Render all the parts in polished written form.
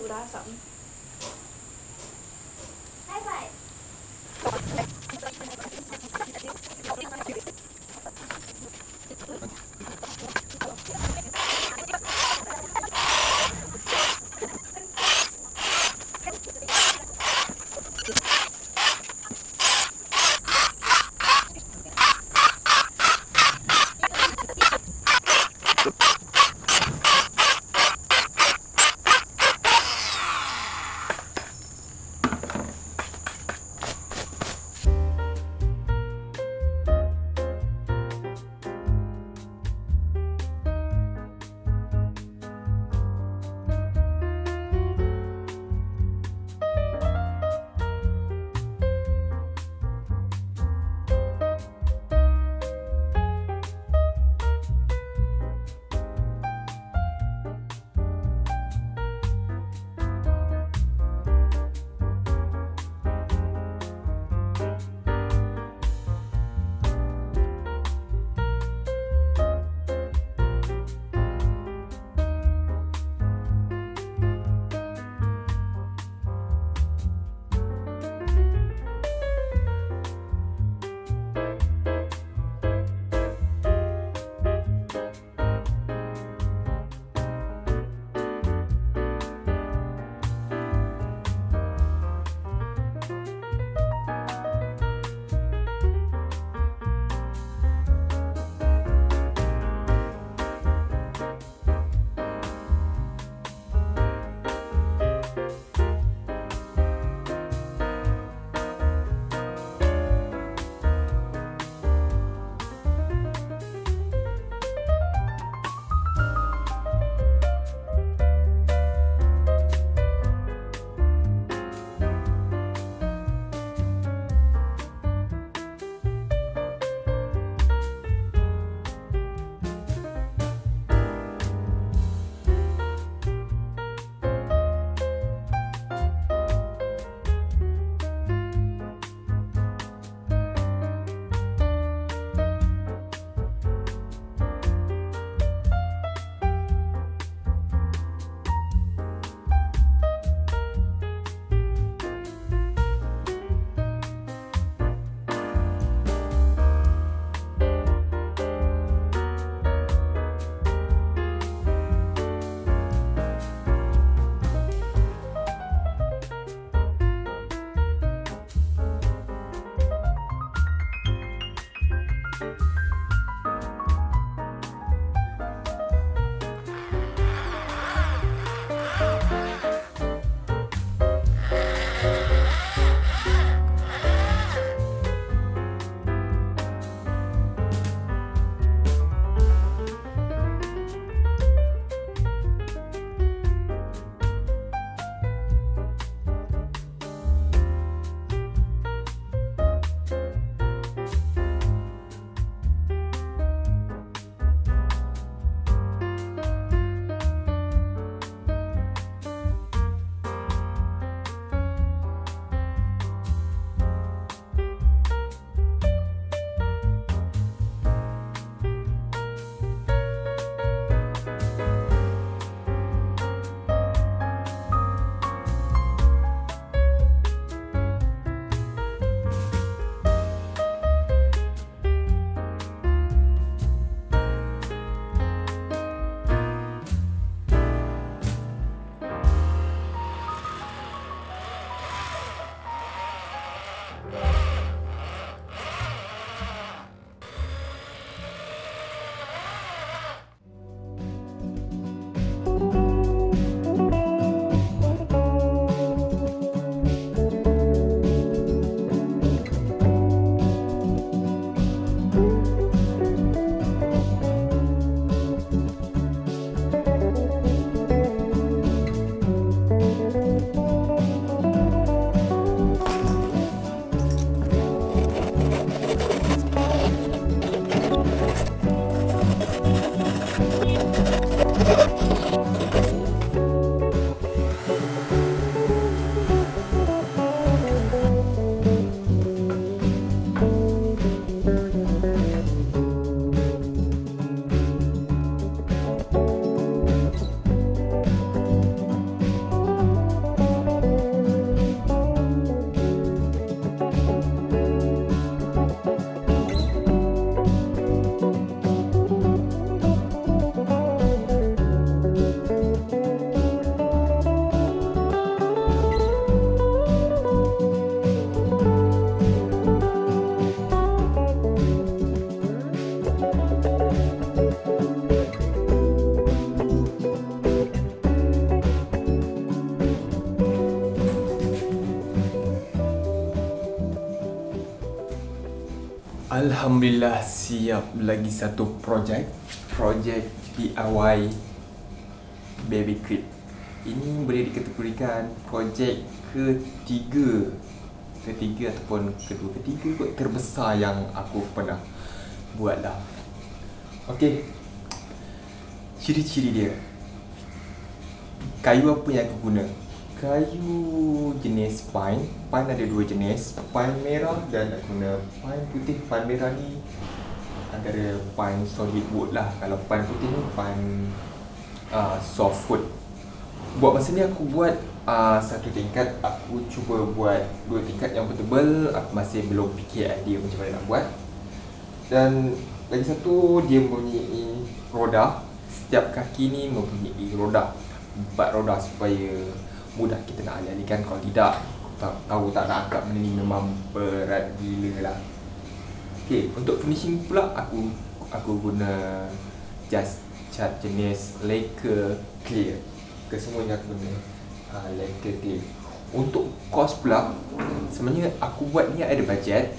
udah asam. High five. Alhamdulillah siap lagi satu projek DIY baby crib. Ini boleh dikategorikan projek ketiga ataupun ketiga kot terbesar yang aku pernah buat lah. Okey, ciri-ciri dia. Kayu apa yang aku guna? Kayu jenis pine. Pine ada dua jenis, pine merah dan aku guna pine putih. Pine merah ni antara pine solid wood lah. Kalau pine putih ni pine soft wood. Buat masa ni aku buat satu tingkat. Aku cuba buat dua tingkat yang bertebal. Aku masih belum fikir idea macam mana nak buat. Dan lagi satu, dia mempunyai roda. Setiap kaki ni mempunyai roda, 4 roda, supaya mudah kita nak alih-alihkan. Kalau tidak, tahu tak nak angkat benda ni memang berat gila lah. Okay, untuk finishing pula aku guna just cat jenis lacquer clear. Kesemuanya aku guna lacquer clear. Untuk cost pula, sebenarnya aku buat ni ada bajet.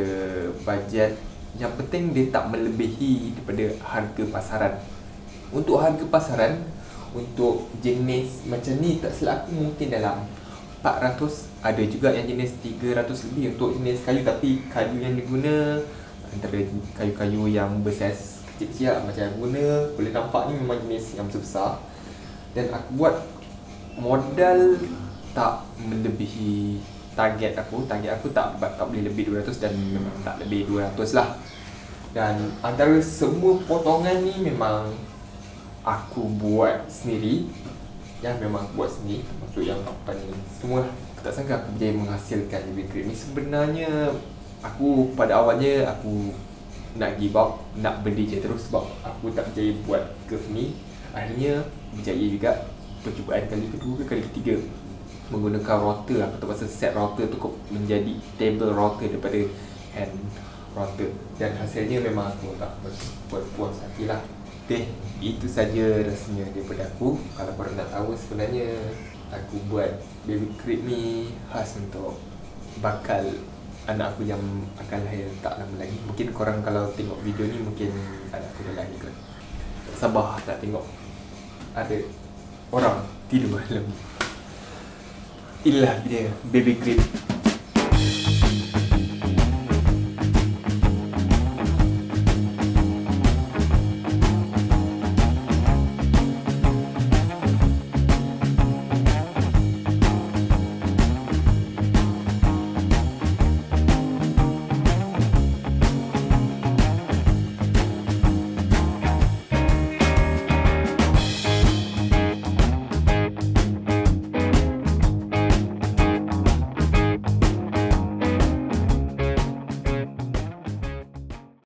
Yang penting dia tak melebihi daripada harga pasaran. Untuk harga pasaran, untuk jenis macam ni tak silap aku mungkin dalam 400. Ada juga yang jenis 300 lebih untuk jenis kayu. Tapi kayu yang diguna antara kayu-kayu yang bersaiz kecil-kecil macam yang guna, boleh nampak ni memang jenis yang besar. Dan aku buat modal tak melebihi target aku. Target aku tak boleh lebih 200 dan memang tak lebih 200 lah. Dan antara semua potongan ni memang aku buat sendiri. Memang aku buat sendiri. Maksud yang apa ni semua. Aku tak sangka aku berjaya menghasilkan baby crib ni. Sebenarnya aku pada awalnya aku nak give up, nak beli je terus sebab aku tak berjaya buat curve ni. Akhirnya berjaya juga. Percubaan kali kedua ke kali ketiga menggunakan router. Aku terpaksa set router tu menjadi table router daripada hand router. Dan hasilnya memang aku tak berpuas hati lah. Okay, itu saja rasanya daripada aku. Kalau korang nak tahu, sebenarnya aku buat baby crib ni khas untuk bakal anak aku yang akan lahir tak lama lagi. Mungkin korang kalau tengok video ni mungkin anak aku dah lahir kot. Tak sabar nak tengok ada orang tidur dalam. Inilah dia baby crib